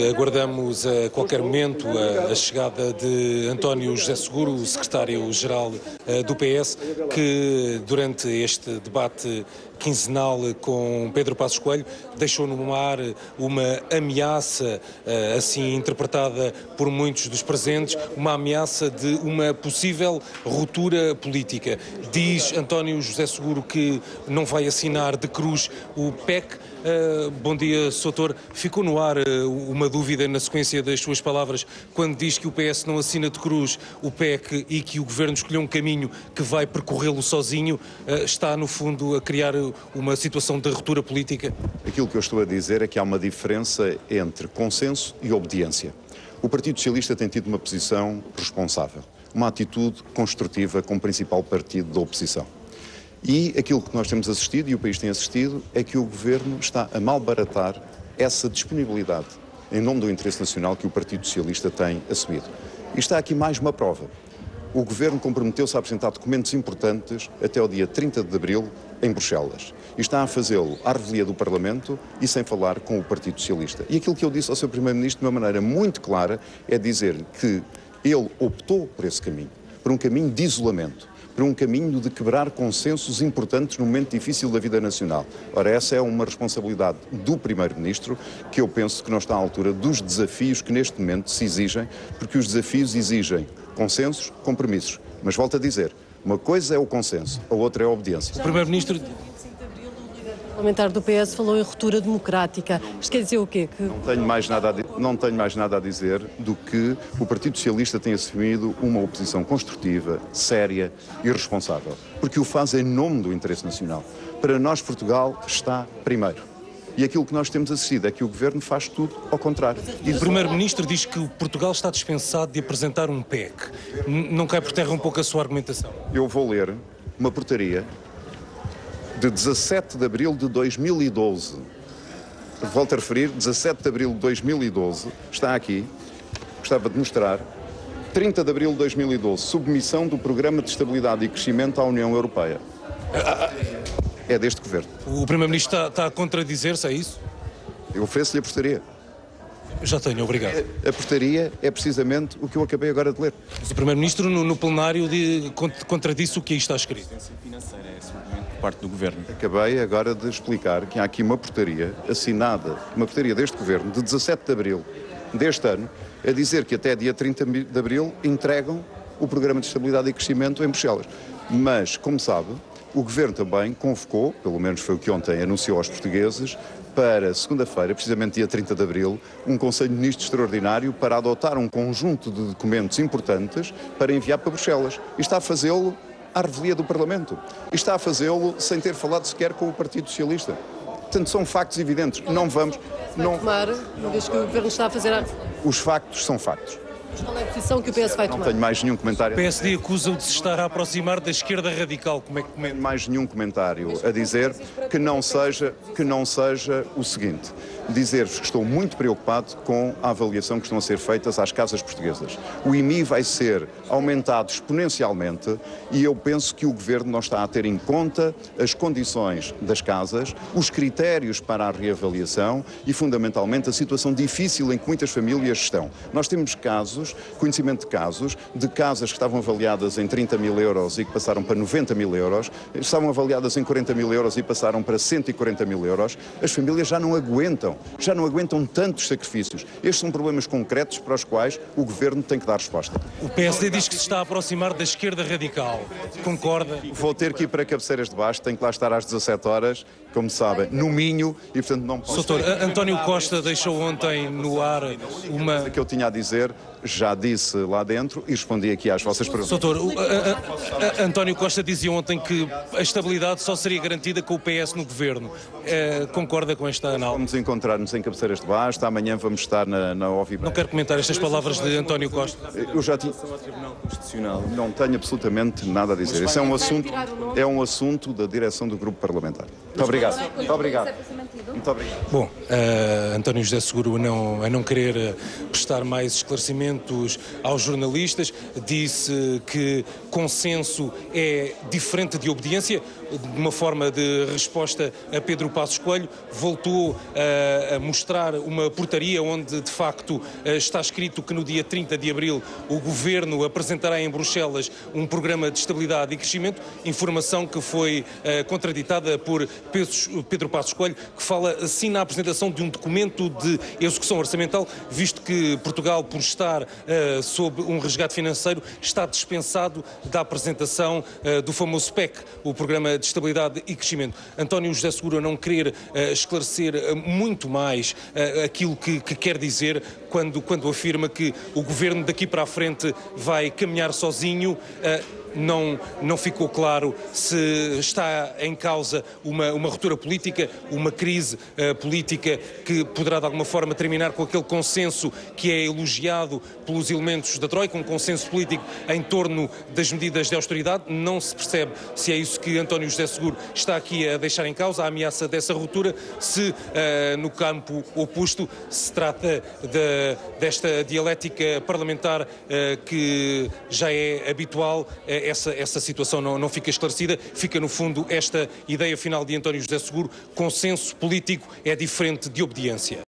Aguardamos a qualquer momento a chegada de António José Seguro, o secretário-geral do PS, que durante este debate quinzenal com Pedro Passos Coelho deixou no ar uma ameaça, assim interpretada por muitos dos presentes, uma ameaça de uma possível ruptura política. Diz António José Seguro que não vai assinar de cruz o PEC. Bom dia, Sr. Doutor. Ficou no ar uma dúvida na sequência das suas palavras quando diz que o PS não assina de cruz o PEC e que o Governo escolheu um caminho que vai percorrê-lo sozinho. Está, no fundo, a criar uma situação de ruptura política? Aquilo que eu estou a dizer é que há uma diferença entre consenso e obediência. O Partido Socialista tem tido uma posição responsável, uma atitude construtiva como principal partido da oposição. E aquilo que nós temos assistido, e o país tem assistido, é que o Governo está a malbaratar essa disponibilidade em nome do interesse nacional que o Partido Socialista tem assumido. E está aqui mais uma prova. O Governo comprometeu-se a apresentar documentos importantes até o dia 30 de abril em Bruxelas. E está a fazê-lo à revelia do Parlamento e sem falar com o Partido Socialista. E aquilo que eu disse ao Sr. Primeiro-Ministro de uma maneira muito clara é dizer que ele optou por esse caminho, por um caminho de isolamento, por um caminho de quebrar consensos importantes num momento difícil da vida nacional. Ora, essa é uma responsabilidade do Primeiro-Ministro que eu penso que não está à altura dos desafios que neste momento se exigem, porque os desafios exigem consensos, compromissos. Mas volto a dizer, uma coisa é o consenso, a outra é a obediência. O Primeiro-Ministro... O parlamentar do PS falou em ruptura democrática. Isto quer dizer o quê? Não tenho mais nada a dizer do que o Partido Socialista tem assumido uma oposição construtiva, séria e responsável. Porque o faz em nome do interesse nacional. Para nós, Portugal está primeiro. E aquilo que nós temos assistido é que o Governo faz tudo ao contrário. E o Primeiro-Ministro diz que Portugal está dispensado de apresentar um PEC. Não cai por terra um pouco a sua argumentação? Eu vou ler uma portaria de 17 de abril de 2012. Volto a referir, 17 de abril de 2012, está aqui, gostava de mostrar, 30 de abril de 2012, submissão do Programa de Estabilidade e Crescimento à União Europeia. É deste Governo. O Primeiro-Ministro está a contradizer-se, é isso? Eu ofereço-lhe a portaria. Já tenho, obrigado. A portaria é precisamente o que eu acabei agora de ler. Mas o Primeiro-Ministro no plenário contradisse o que aí está escrito. Por parte do Governo. Acabei agora de explicar que há aqui uma portaria assinada, uma portaria deste Governo, de 17 de abril deste ano, a dizer que até dia 30 de abril entregam o Programa de Estabilidade e Crescimento em Bruxelas. Mas, como sabe, o Governo também convocou, pelo menos foi o que ontem anunciou aos portugueses, para segunda-feira, precisamente dia 30 de abril, um Conselho de Ministros extraordinário para adotar um conjunto de documentos importantes para enviar para Bruxelas. E está a fazê-lo à revelia do Parlamento. E está a fazê-lo sem ter falado sequer com o Partido Socialista. Portanto, são factos evidentes. Não vamos... Tomar, uma vez que o Governo está a fazer... Os factos são factos. Qual é a posição que o PS vai tomar? Não tenho mais nenhum comentário. O PSD acusa-o de se estar a aproximar da esquerda radical. Como é que comenta? Não tenho mais nenhum comentário a dizer que não seja o seguinte. Dizer-vos que estou muito preocupado com a avaliação que estão a ser feitas às casas portuguesas. O IMI vai ser aumentado exponencialmente e eu penso que o Governo não está a ter em conta as condições das casas, os critérios para a reavaliação e, fundamentalmente, a situação difícil em que muitas famílias estão. Nós temos conhecimento de casas que estavam avaliadas em 30 mil euros e que passaram para 90 mil euros, estavam avaliadas em 40 mil euros e passaram para 140 mil euros. As famílias já não aguentam tantos sacrifícios. Estes são problemas concretos para os quais o Governo tem que dar resposta. O PSD diz que se está a aproximar da esquerda radical. Concorda? Vou ter que ir para cabeceiras de baixo, tenho que lá estar às 17 horas, como sabem, no Minho, e portanto não posso... Doutor, António Costa deixou ontem no ar uma... O que eu tinha a dizer, já disse lá dentro e respondi aqui às vossas perguntas. Doutor, António Costa dizia ontem que a estabilidade só seria garantida com o PS no Governo. Concorda com esta análise? Vamos encontrar-nos em cabeceiras de baixo, amanhã vamos estar na OVI. Não quero comentar estas palavras de António Costa. Eu já tinha... Não tenho absolutamente nada a dizer. Esse é um assunto da direção do grupo parlamentar. Muito obrigado. Muito obrigado. Muito obrigado. Bom, António José Seguro a não querer prestar mais esclarecimentos. esclarecimentos aos jornalistas, disse que consenso é diferente de obediência, de uma forma de resposta a Pedro Passos Coelho. Voltou a mostrar uma portaria onde, de facto, está escrito que no dia 30 de abril o Governo apresentará em Bruxelas um programa de estabilidade e crescimento, informação que foi contraditada por Pedro Passos Coelho, que fala assim na apresentação de um documento de execução orçamental, visto que Portugal, por estar sob um resgate financeiro, está dispensado da apresentação do famoso PEC, o Programa de Estabilidade e Crescimento. António José Seguro a não querer esclarecer muito mais aquilo que quer dizer quando afirma que o Governo daqui para a frente vai caminhar sozinho. Não ficou claro se está em causa uma ruptura política, uma crise política que poderá de alguma forma terminar com aquele consenso que é elogiado pelos elementos da Troika, um consenso político em torno das medidas de austeridade. Não se percebe se é isso que António José Seguro está aqui a deixar em causa, a ameaça dessa ruptura, se no campo oposto se trata desta dialética parlamentar que já é habitual. Essa situação não fica esclarecida, fica no fundo esta ideia final de António José Seguro: consenso político é diferente de obediência.